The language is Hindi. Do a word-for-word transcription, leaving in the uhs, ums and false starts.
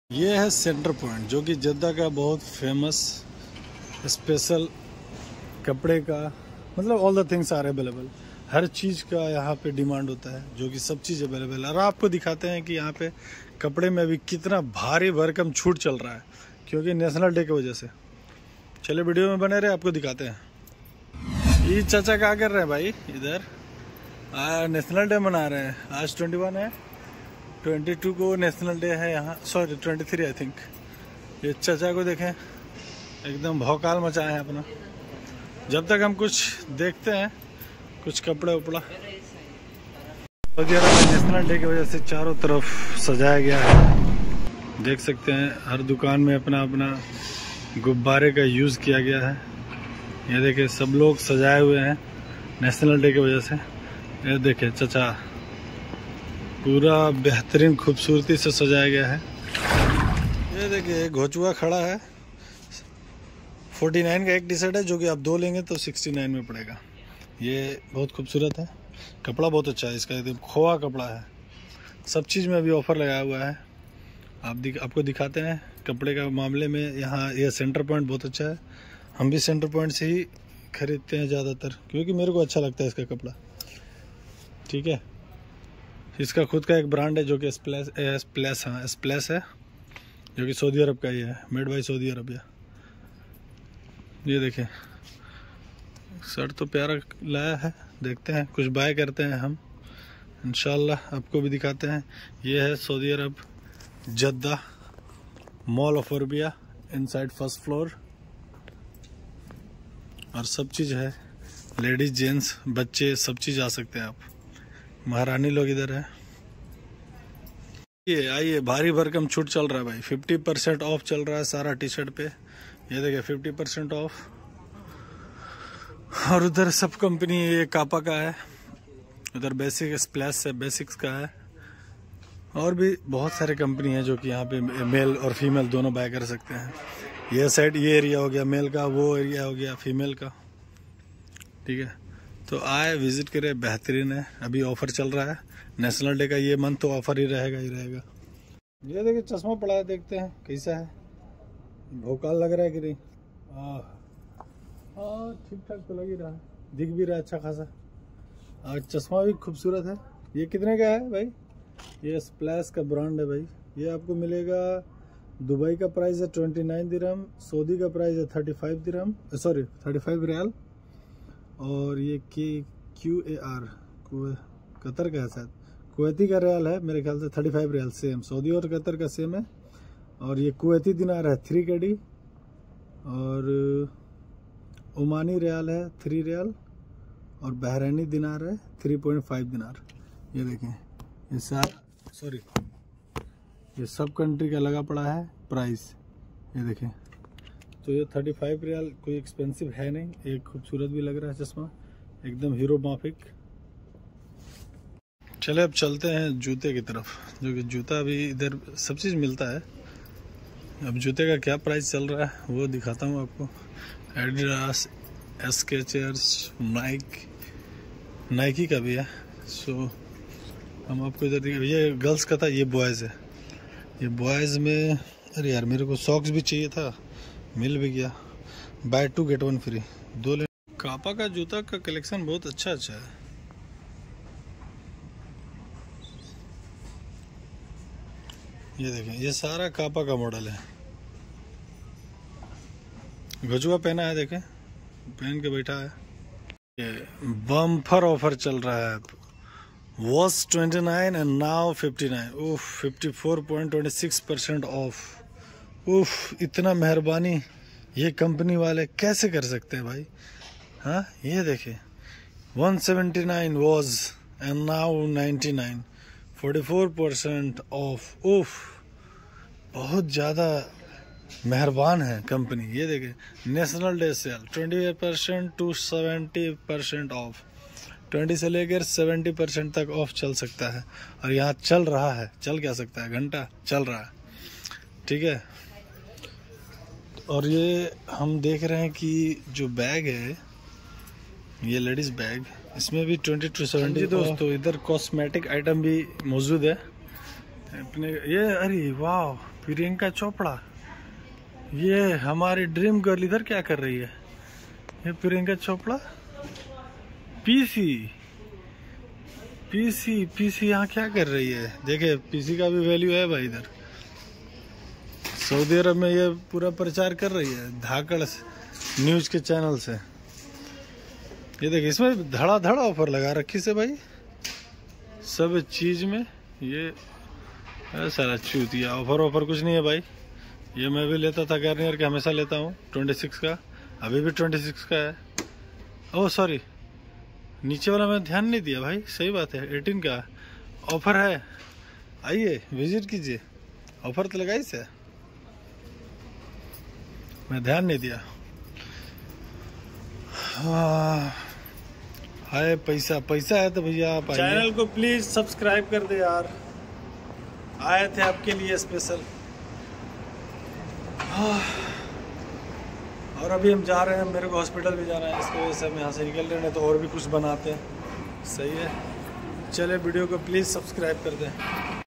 ये है सेंटर पॉइंट, जो कि जद्दा का बहुत फेमस स्पेशल कपड़े का, मतलब all the things are available. हर चीज़ का यहाँ पे डिमांड होता है, जो कि सब चीज़ अवेलेबल है। और आपको दिखाते हैं कि यहाँ पे कपड़े में अभी कितना भारी भरकम छूट चल रहा है, क्योंकि नेशनल डे की वजह से। चले वीडियो में बने रहे, आपको दिखाते हैं। ये चाचा क्या कर रहे हैं भाई इधर? आ, नेशनल डे मना रहे हैं। आज ट्वेंटी वन है, ट्वेंटी टू को नेशनल डे है यहाँ, sorry twenty three I think. ये चाचा को देखें, एकदम भौकाल मचाए हैं अपना। जब तक हम कुछ देखते हैं, कुछ कपड़े उपड़ा। सऊदी अरब में नेशनल डे की वजह से चारों तरफ सजाया गया है। देख सकते हैं हर दुकान में अपना अपना गुब्बारे का यूज़ किया गया है। ये देखिए सब लोग सजाए हुए हैं नेशनल डे की वजह से। ये देखिए चाचा, पूरा बेहतरीन खूबसूरती से सजाया गया है। ये देखिए घोचुआ खड़ा है। उनचास का एक टी शर्ट है, जो कि आप दो लेंगे तो उनहत्तर में पड़ेगा। ये बहुत खूबसूरत है, कपड़ा बहुत अच्छा है इसका, एकदम खोआ कपड़ा है। सब चीज़ में अभी ऑफ़र लगाया हुआ है। आप दिख, आपको दिखाते हैं कपड़े का मामले में। यहाँ ये सेंटर पॉइंट बहुत अच्छा है। हम भी सेंटर पॉइंट से ही खरीदते हैं ज़्यादातर, क्योंकि मेरे को अच्छा लगता है इसका कपड़ा। ठीक है, इसका खुद का एक ब्रांड है, जो कि स्प्लैश स्प्लैश हाँ स्प्लैश है, जो कि सऊदी अरब का ही है, मेड बाय सऊदी अरबिया। ये देखें, शर्ट तो प्यारा लाया है। देखते हैं, कुछ बाय करते हैं हम इंशाल्लाह, आपको भी दिखाते हैं। ये है Saudi Arab Jeddah mall of Arabia, inside first floor. और सब चीज़ है, लेडीज जेंट्स बच्चे सब चीज़ आ सकते हैं आप। महारानी लोग इधर है। ये आइए, भारी भरकम छूट चल रहा है भाई। फिफ्टी परसेंट ऑफ चल रहा है सारा टी शर्ट पे। ये देखिए फिफ्टी परसेंट ऑफ। और उधर सब कंपनी, ये कापा का है, उधर बेसिक स्प्लैश है, बेसिक्स का है। और भी बहुत सारे कंपनी है, जो कि यहाँ पे मेल और फीमेल दोनों बाय कर सकते हैं। ये साइड, ये एरिया हो गया मेल का, वो एरिया हो गया फीमेल का। ठीक है, तो आए विजिट करें, बेहतरीन है। अभी ऑफर चल रहा है नेशनल डे का, ये मंथ तो ऑफर ही रहेगा ही रहेगा। ये देखिए चश्मा पड़ा है, देखते हैं कैसा है। भोकाल लग रहा है कि नहीं? हाँ ठीक ठाक तो लग ही रहा है, दिख भी रहा है अच्छा खासा। और चश्मा भी खूबसूरत है। ये कितने का है भाई? ये स्प्लैश का ब्रांड है भाई। ये आपको मिलेगा, दुबई का प्राइस है ट्वेंटी नाइन दिरहम, सऊदी का प्राइस है thirty five dirham, sorry thirty five riyal. और ये के क्यू ए आर कतर का है, शायद कुवैती का रियाल है मेरे ख्याल से, thirty five riyal. Same Saudi और कतर का सेम है। और ये कुवैती दिनार है थ्री के डी, और ओमानी रियाल है थ्री रियाल, और बहरैनी दिनार है थ्री पॉइंट फाइव दिनार। ये देखें, ये सारा सॉरी ये सब कंट्री का लगा पड़ा है प्राइस। ये देखें, तो ये थर्टी फाइव रियाल कोई एक्सपेंसिव है नहीं। एक खूबसूरत भी लग रहा है चश्मा, एकदम हीरो माफिक। चले अब चलते हैं जूते की तरफ, जो कि जूता भी इधर सब चीज़ मिलता है। अब जूते का क्या प्राइस चल रहा है वो दिखाता हूँ आपको। एडिडास, एस्केचर्स, नाइक नाइकी का भी है। सो हम आपको इधर, ये गर्ल्स का था, ये बॉयज़ है। ये बॉयज़ में, अरे यार मेरे को सॉक्स भी चाहिए था, मिल भी गया। Buy two get one free, दो ले। कापा का जूता का कलेक्शन बहुत अच्छा अच्छा है। ये देखें, ये सारा कापा का मॉडल है। गजुआ पहना है, देखें पहन के बैठा है। ये बम्पर ऑफर चल रहा है। Was twenty nine and now fifty nine. उफ, fifty four point twenty six percent off. उफ, इतना मेहरबानी ये कंपनी वाले कैसे कर सकते हैं भाई? हाँ, ये देखें, one seventy nine was and now ninety nine, forty four percent off. उफ, बहुत ज़्यादा मेहरबान है कंपनी। ये देखें, national day sale twenty percent to seventy percent off, twenty से लेकर सेवेंटी परसेंट तक ऑफ चल सकता है। और यहाँ चल रहा है, चल क्या सकता है, घंटा चल रहा है। ठीक है, और ये हम देख रहे हैं कि जो बैग है, ये लेडीज़ बैग, इसमें भी ट्वेंटी टू सेवेंटी। दोस्तों इधर कॉस्मेटिक आइटम भी मौजूद है अपने। ये अरे वाह, प्रियंका चोपड़ा, ये हमारी ड्रीम गर्ल इधर क्या कर रही है? ये Priyanka Chopra PC PC PC यहाँ क्या कर रही है? देखे पीसी का भी वैल्यू है भाई इधर। सऊदी अरब में ये पूरा प्रचार कर रही है धाकड़ न्यूज के चैनल से। ये देखिए इसमें धड़ा धड़ा ऑफर लगा रखी से भाई सब चीज में। ये सारा चूतिया ऑफर ऑफर कुछ नहीं है भाई। ये मैं भी लेता था गार्नियर के, हमेशा लेता हूँ छब्बीस का, अभी भी छब्बीस का है। ओह सॉरी, नीचे वाला मैं ध्यान नहीं दिया भाई, सही बात है अठारह का ऑफर है। आइए विजिट कीजिए, ऑफर तो लगाई से, मैं ध्यान नहीं दिया। हाय पैसा पैसा है तो भैया आप आइए। चैनल को प्लीज सब्सक्राइब कर दे यार, आए थे आपके लिए स्पेशल। और अभी हम जा रहे हैं, मेरे को हॉस्पिटल भी जाना है, इसकी वजह से हम यहाँ से निकल रहे हैं, तो और भी कुछ बनाते हैं। सही है, चले वीडियो को प्लीज़ सब्सक्राइब कर दें।